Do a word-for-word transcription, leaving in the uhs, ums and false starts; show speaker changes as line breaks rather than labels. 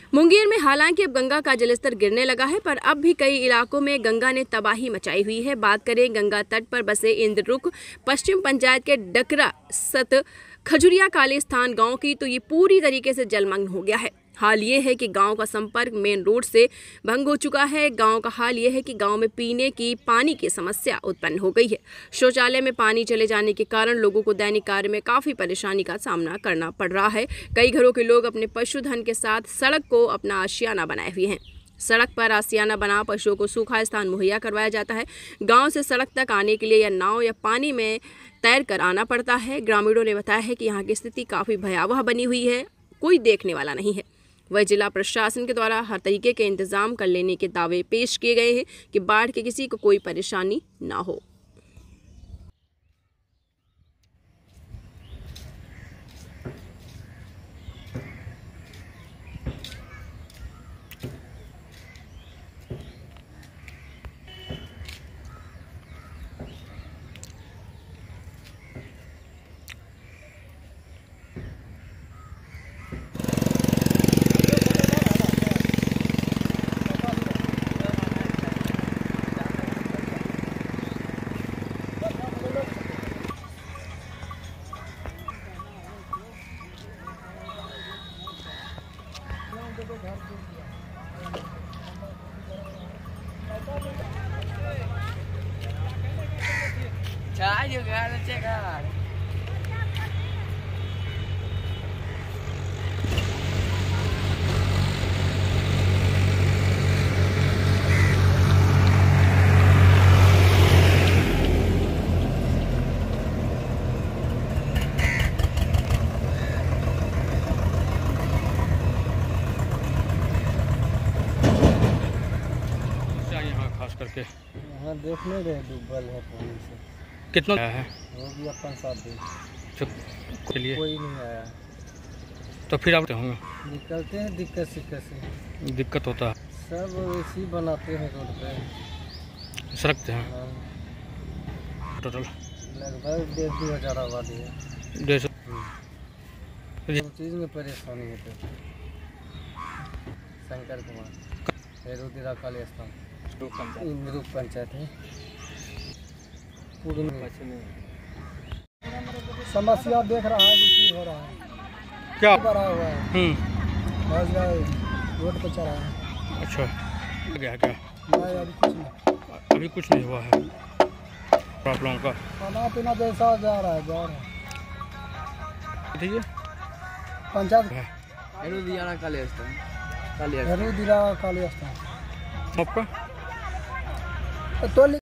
मुंगेर में हालांकि अब गंगा का जलस्तर गिरने लगा है, पर अब भी कई इलाकों में गंगा ने तबाही मचाई हुई है। बात करें गंगा तट पर बसे इंद्ररुख पश्चिम पंचायत के डकरा सत खजुरिया कालीस्थान गांव की, तो ये पूरी तरीके से जलमग्न हो गया है। हाल ये है कि गांव का संपर्क मेन रोड से भंग हो चुका है। गांव का हाल ये है कि गांव में पीने की पानी की समस्या उत्पन्न हो गई है। शौचालय में पानी चले जाने के कारण लोगों को दैनिक कार्य में काफ़ी परेशानी का सामना करना पड़ रहा है। कई घरों के लोग अपने पशुधन के साथ सड़क को अपना आशियाना बनाए हुए हैं। सड़क पर आशियाना बना पशुओं को सूखा स्थान मुहैया करवाया जाता है। गांव से सड़क तक आने के लिए या नाव या पानी में तैर कर आना पड़ता है। ग्रामीणों ने बताया है कि यहाँ की स्थिति काफ़ी भयावह बनी हुई है, कोई देखने वाला नहीं है। वह जिला प्रशासन के द्वारा हर तरीके के इंतजाम कर लेने के दावे पेश किए गए हैं कि बाढ़ के किसी को कोई परेशानी ना हो।
Trả juga ada cek kan.
यहाँ खास करके
यहाँ देखने रहे डूबल है पानी से।
कितना आया है?
हो गया पाँच सात दिन।
चलिए
कोई नहीं आया।
तो फिर आप होंगे
निकलते हैं दिक्कत सिक्कत से।
दिक्कत होता है।
सब ऐसी बनाते हैं रोड पे।
सड़क से हैं
हाँ।
टोटल
लगभग डेढ़ दो हज़ार आबादी है।
डेढ़ सौ
चीज़ में परेशानी है। तो शंकर कुमार हेरुदिरा काली स्थान इंद्रुख पंचायत है। पूर्व में समस्या देख रहा है कि हो रहा है,
क्या
बड़ा हुआ है।
हम्म
रोड पे चढ़ा है।
अच्छा गया क्या?
नहीं अभी कुछ नहीं।
अभी कुछ नहीं हुआ है। आप लोगों का
खाना पीना जैसा जा रहा है जा रहा है।
ठीक है
पंचायत
हेरुदिरा काली स्थान काली
हेरुदिरा काली स्थान
आपका
तो